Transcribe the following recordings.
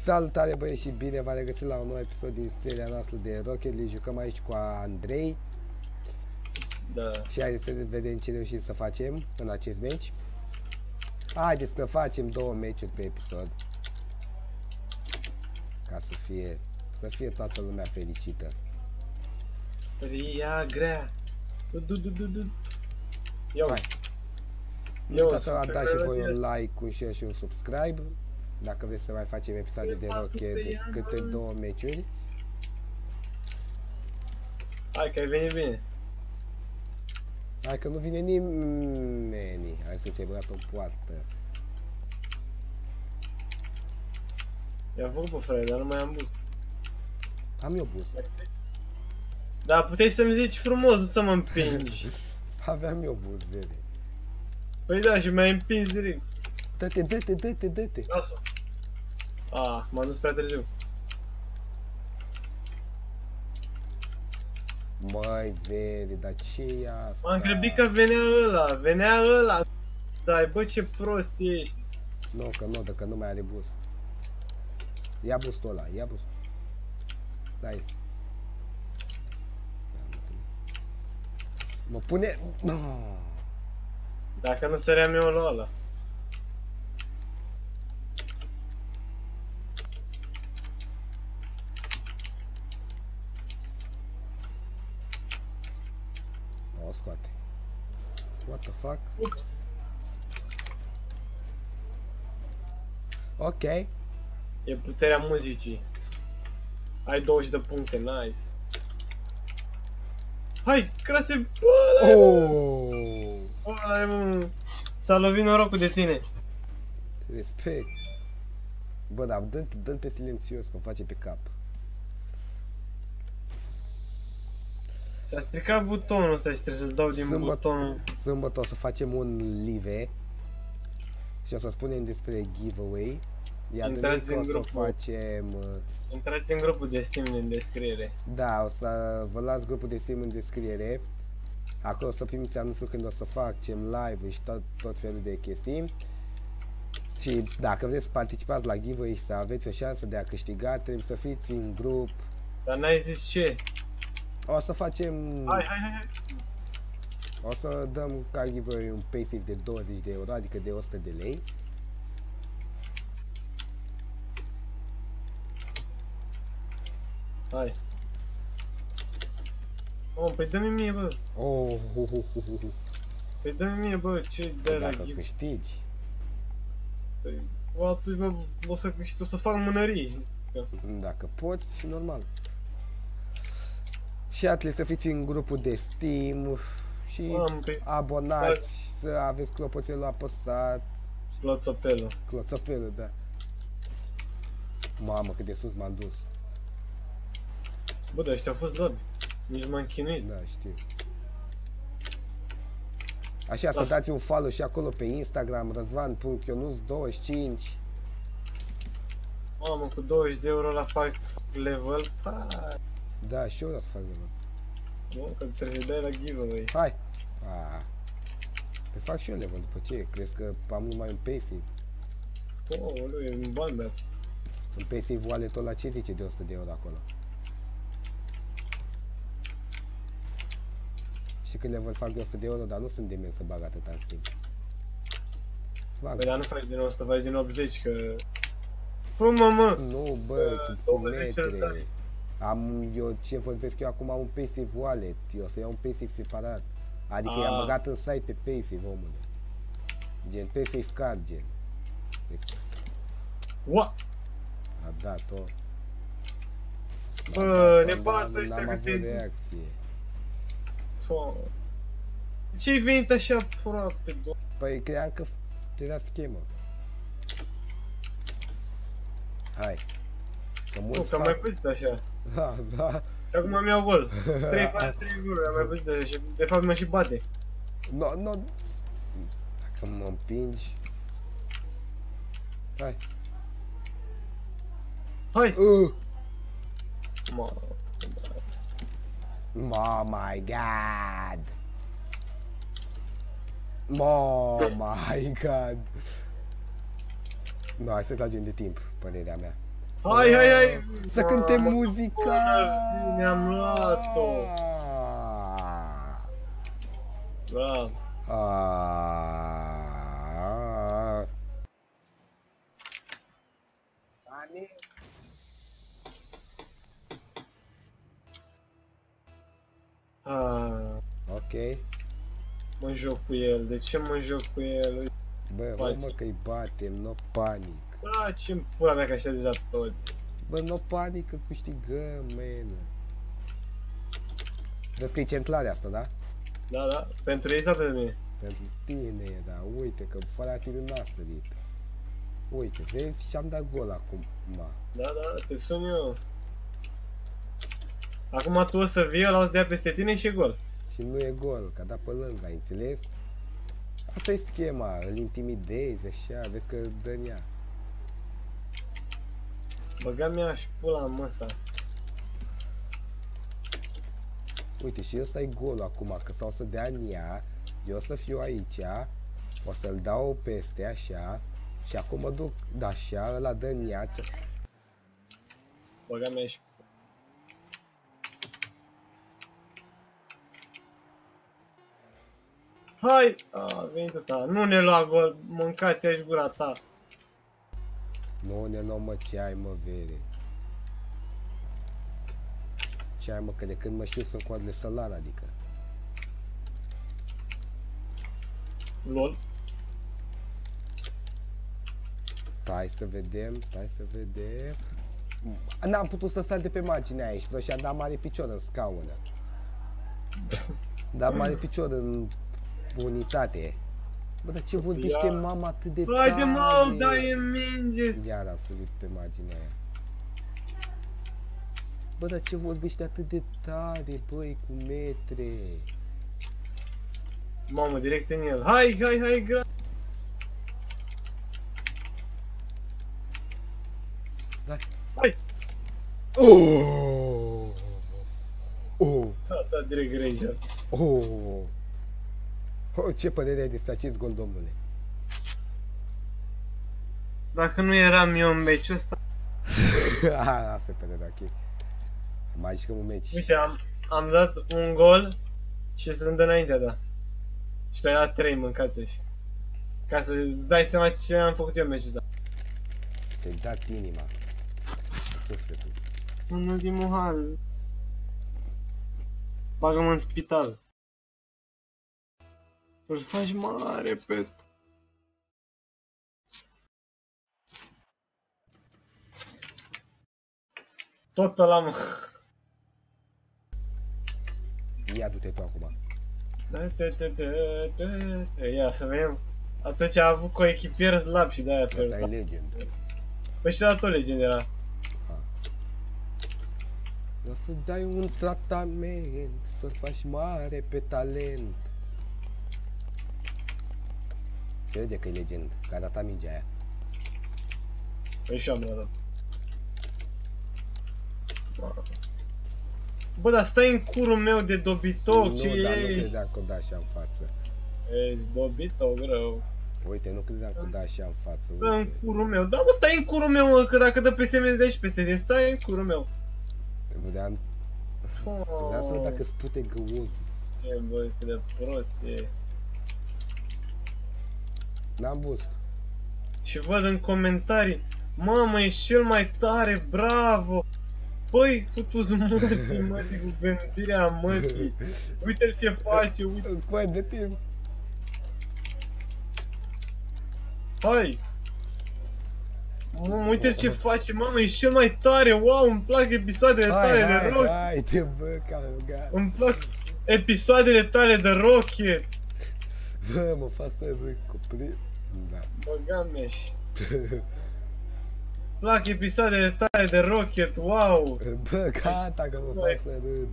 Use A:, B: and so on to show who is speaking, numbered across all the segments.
A: Salutare băieți și bine v-am regăsit la un nou episod din seria noastră de Rocket League. Jucăm aici cu Andrei.
B: Da.
A: Și haideți să vedem ce reușim să facem în acest match. Haideți că facem 2 meciuri pe episod. Ca să fie toată lumea fericită.
B: Ria grea.
A: Hai. Nu uitați să dați și voi un like, un share și un subscribe. Dacă vreți să mai facem episoade de Rocket de câte 2 meciuri.
B: Hai că ai venit bine.
A: Hai că nu vine nimeni. Hai să ți-ai băgat o poartă.
B: I-am făcut pe frate, dar nu mai am boost.
A: Am eu boost.
B: Da, puteai să-mi zici frumos, nu să mă împingi.
A: Aveam eu boost, vede.
B: Păi da, și m-ai împins direct.
A: Dă-te, dă-te, dă-te, dă-te.
B: Lasă-o. Ah, m-am dus prea târziu.
A: Măi, vede, dar ce-i asta?
B: M-am grăbit că venea ăla. Dai, bă, ce prost ești.
A: Nu, că nu, că nu mai are boost. Ia boostul ăla, ia boost. Dai. Mă pune...
B: Dacă nu săream eu la ăla.
A: O scoate. What the fuck?
B: Ups.
A: Ok.
B: E puterea muzicii. Ai 20 de puncte, nice. Hai, crase, bă,
A: Oh!
B: ăla e, mă. S-a lovit norocul de tine.
A: Respect. Bă, dar dă-l pe silențios, că face pe cap.
B: S-a stricat butonul ăsta și trebuie să-l dau din butonul.
A: Sâmbătă o să facem un live și o să spunem despre giveaway. Iar duminică o să facem...
B: Intrați în grupul de Steam din descriere.
A: Da, o să vă las grupul de Steam în descriere. Acolo o să primiți anunțul când o să facem live și tot felul de chestii. Și dacă vreți să participați la giveaway și să aveți o șansă de a câștiga, trebuie să fiți în grup.
B: Dar n-ai zis ce?
A: O să facem...
B: Hai.
A: O să dăm ca giveaway un paysafe de 20 de euro, adică de 100 de lei.
B: Hai. Oh, păi dă-mi mie, bă.
A: Oh,
B: Păi dă-mi mie, bă, ce dai la
A: dacă
B: giveaway?
A: câștigi.
B: Păi, atunci, mă, o să fac mânării.
A: Dacă poți, normal. Și trebuie să fiți în grupul de Steam și abonați, să aveți clopoțelul apăsat. Cloțopelul, da. Mamă, cât de sus m-am dus.
B: Bă, dar ăștia au fost slabi. Nici m-am chinuit.
A: Da, știu. Așa, să dați un follow și acolo pe Instagram, răzvan.ionuț25.
B: Mamă, cu 20 de euro la fac level. Hai.
A: Da, și eu o să fac level.
B: Mă, că trebuie să dai la giveaway.
A: Hai! Păi fac și eu level, după ce? Crezi că am numai un paysafe?
B: Oh, e un bani de asta.
A: Un paysafe wallet la ce zice de 100 de euro acolo? Și când level fac de 100 de euro, dar nu sunt demen să bag atâta în Steam.
B: Păi dar nu faci din 100, faci din 80, că... Pă, mă!
A: Nu, bă, cu metre. Eu ce vorbesc eu acum am un paysafe wallet, eu o să iau un paysafe separat. Adică i-am băgat în site pe paysafe, omule. Gen paysafe card, gen.
B: Ua!
A: A dat-o.
B: Bă, ne bat ăștia
A: că
B: că
A: te... reacție.
B: De ce ai venit așa aproape, doamne?
A: Păi cream că era schemă. Hai. Că
B: nu, că am mai păzit așa.
A: Da.
B: Și acum îmi iau gol. 3 față 3 goluri, am mai păzit așa și de fapt mă și bate.
A: No. Dacă mă împingi... Hai. Oh my god. Oh my god. No, hai să tragem de timp, părerea mea.
B: Hai!
A: Să cântem muzica!
B: Ne-am luat-o! Bravo!
A: Ok.
B: Mă joc cu el. De ce mă joc cu el?
A: Bă, mă că-i batem, no panic.
B: Da, ce-mi pula mea că așa deja toți.
A: Bă, no panic că câștigăm, man. Vezi că e centlare asta, da?
B: Da. Pentru ei sau pentru mine?
A: Pentru tine, da. Uite că fără tine n-a sărit. Uite, vezi? Și-am dat gol acum.
B: Da, te sun eu. Acum tu o să vii, ăla o să dea peste tine și e gol.
A: Și nu e gol, că a dat pe lângă, ai înțeles? Asta e schema, îl intimidezi, așa, vezi că dă în ea.
B: Băga mea și pula în măsa.
A: Uite, și ăsta e golul acum, că sau să dea în ea, eu o să fiu aici, o să-l dau peste, așa, și acum mă duc, da, așa, ăla dă în ea.
B: Băga mea și... Hai! A venit ăsta, nu ne lua gol, mâncați aici gura ta.
A: Nu ne luăm, mă, ce ai, mă, vere. Ce ai, mă, că de când mă știu sunt coadele sălan, adică.
B: LOL.
A: Stai să vedem. N-am putut să sar de pe marginea aici, și am dat mare picior în scaun. Dar mare picior în unitate. Bă, dar ce vorbește mama atât de tare?
B: Haide, mă, dai în minge!
A: Iar am sărit pe marginea aia. Bă, dar ce vorbește atât de tare, băi, cu metre?
B: Mamă, direct în el. Hai, gra... Hai! Da, direct Ranger.
A: Ce părere ai despre acest gol, domnule?
B: Dacă nu eram eu în meciul ăsta...
A: Asta e părerea, ok. Mai jucăm un meci.
B: Uite, am dat un gol și sunt înainte, da. Și tu ai dat 3, mâncați-și. Ca să dai seama ce am făcut eu în meciul ăsta.
A: Ți-ai dat inima. Sufletul.
B: În ultimul hal. Bagă-mă în spital. Îl faci mare, pe... Tot ăla, mă.
A: Ia du-te tu acum.
B: Ia să vedem. Atunci a avut coechipier slab și de-aia
A: Asta e legend.
B: Păi și la tot legend era.
A: O să dai un tratament, să-l faci mare pe talent. Se vede că e legend, că a dat mingea aia.
B: Păi și eu am dat. Bă, dar stai în curul meu de dobitoc, ce
A: Nu, dar nu
B: ești?
A: credeam că o da așa în față.
B: Ești dobitoc rău.
A: Uite, nu credeam că o da așa în față.
B: Stai în curul meu. Da, mă, stai în curul meu, mă, că dacă dă peste mine de aici peste tine, stai în curul meu.
A: Vreau să văd dacă spute găozul.
B: E, bă, cât de prost e.
A: N-am boost.
B: Și văd în comentarii, mamă, ești cel mai tare, bravo! Băi, futu-ți mărții, mătii, cu gândirea mătii. Uite-l ce face, uite.
A: Coi de timp.
B: Hai! Mamă, uite-l ce face, mamă, ești cel mai tare, wow, îmi plac episoadele tale de Rocket.
A: Hai, te bă, calga.
B: Îmi plac episoadele tale de Rocket.
A: Bă, mă fac să râd cu Da.
B: Băga mea-și. Plac episoadele tale de Rocket, wow!
A: Bă, gata că mă fac să râd.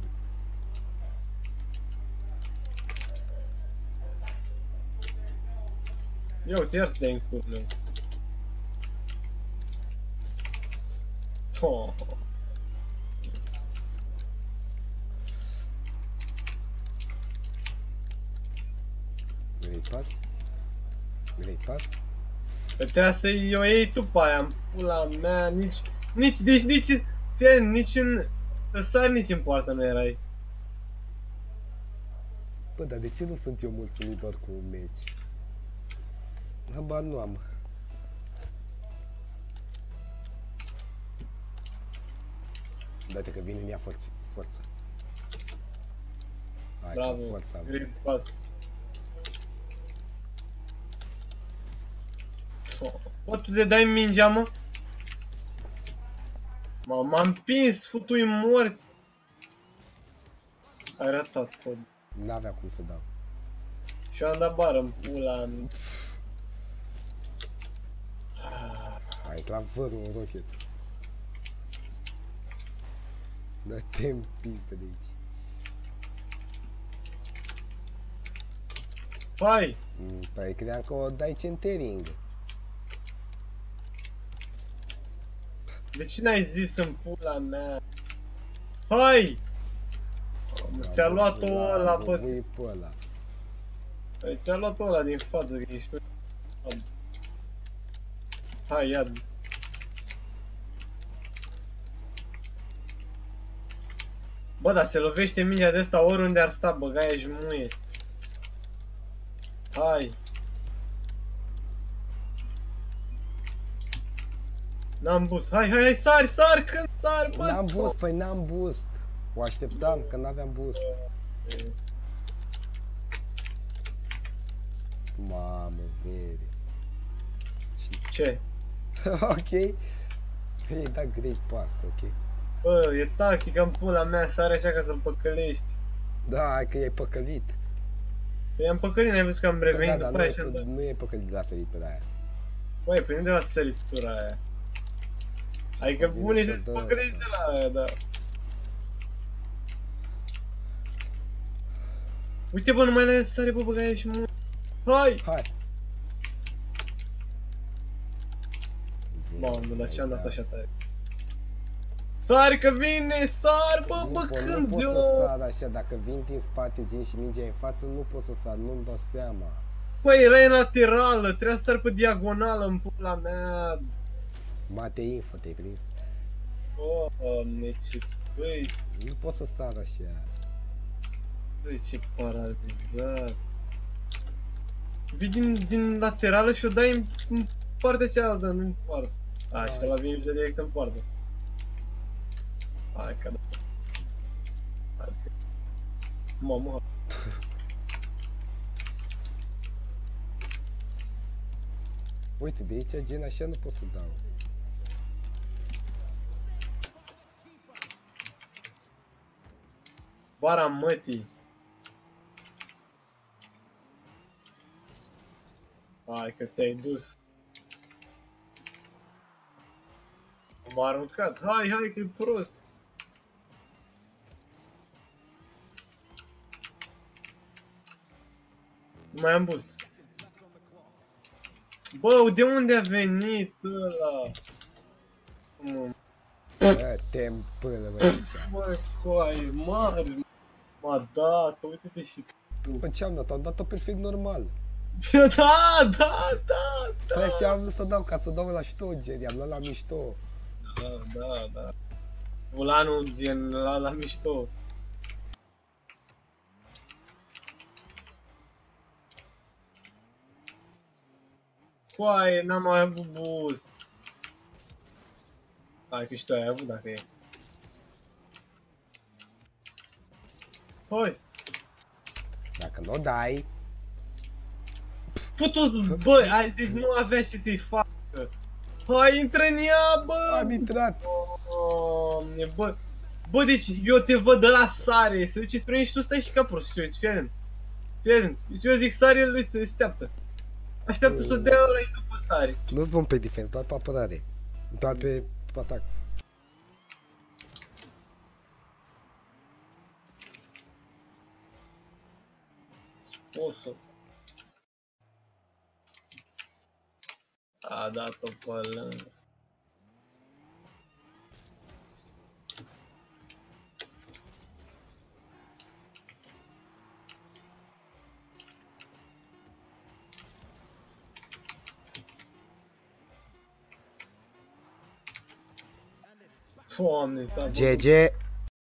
B: Ia uite, iar să dai în cur meu. Oh.
A: Vrei pas? Vrei pas?
B: Trebuia să-i o iei tu pe aia, în pula mea, nici nici în sari, nici în poartă nu erai.
A: Bă, dar de ce nu sunt eu mulțumitor cu un meci? Habar nu am. Dă-te că vine în ea forță. Hai,
B: Bravo,
A: forța.
B: great pass. Poți tu să dai mingea, mă? M-am împins, futui morți. Ai ratat tot.
A: N-avea cum să dau.
B: Și eu am dat bară în pula.
A: Hai, la văd un rocket. Dă-te în pistă de aici.
B: Hai!
A: Păi credeam că o dai centering.
B: De ce n-ai zis în pula mea? Hai! Ți-a luat-o ăla, bă.
A: Pe ăla.
B: Păi ți-a luat-o ăla din față, că ești tu. Hai, ia. Bă, dar se lovește mingea de asta oriunde ar sta, băgaia jmuie. Hai. N-am boost. Hai, sari, când sari, bă.
A: N-am boost, păi n-am boost. O așteptam, că n-aveam boost. Mamă, vede. Și...
B: Ce?
A: Ok. Ei, da great pass, ok.
B: Bă, e tactică în pula mea, sare așa ca să-l păcălești.
A: Da, hai că i-ai păcălit.
B: Păi am păcălit, n-ai văzut că am
A: Da,
B: revenit
A: da,
B: după
A: nu,
B: aia și am dat.
A: nu e păcălit la sărit pe aia.
B: Băi, păi unde a săritura aia? Adică bunii se păcălești de la aia, da. Uite, bă, nu mai n-ai sare, bă, băgaia și mă. Hai!
A: Hai!
B: Mamă, dar ce-am dat așa tare? Sari că vine, sar, bă, bă,
A: Nu pot
B: eu...
A: să sar așa, dacă vin din spate, gen și mingea în față, nu pot să sar, nu-mi dau seama.
B: Băi, erai în laterală, trebuia să sar pe diagonală în pula mea.
A: Mate info, te-ai prins?
B: Doamne, ce... Băi,
A: Nu pot să sar așa.
B: băi, ce paralizat. Vii din laterală și o dai în partea cealaltă, nu în poartă. A, și ăla vine direct în poartă. Hai că da. Hai că... Mamă.
A: Uite, de aici gen așa nu pot să dau.
B: Bara mătii. Hai că te-ai dus. M-a aruncat. Hai că e prost. Nu mai am boost. Bă, de unde a venit ăla?
A: Te-mi până, bă, aici.
B: Bă, coaie, mari. M-a dat, uite-te și tu.
A: Bă, ce-am dat? Am dat-o perfect normal.
B: Da.
A: Păi așa am vrut să dau, ca să dau la șto, gen, i-am luat la mișto.
B: Da. Volanul din la mișto. Coaie, n-am mai avut boost. Hai că și tu ai avut dacă e. Hai!
A: Dacă nu o dai...
B: Futu-ți, bă, deci nu avea ce să-i facă. Hai, intră în ea, bă!
A: Am intrat!
B: Doamne, bă! Bă, deci eu te văd de la sare, se duce spre mine și tu stai și ca prost și uiți, fii atent. Fii atent, și eu zic sare, el uite, așteaptă. Așteaptă să dea ăla după sare.
A: Nu-ți bun pe defense, doar pe apărare. Doar pe atac.
B: Scos-o. A dat-o pe lângă. Doamne, s-a
A: GG.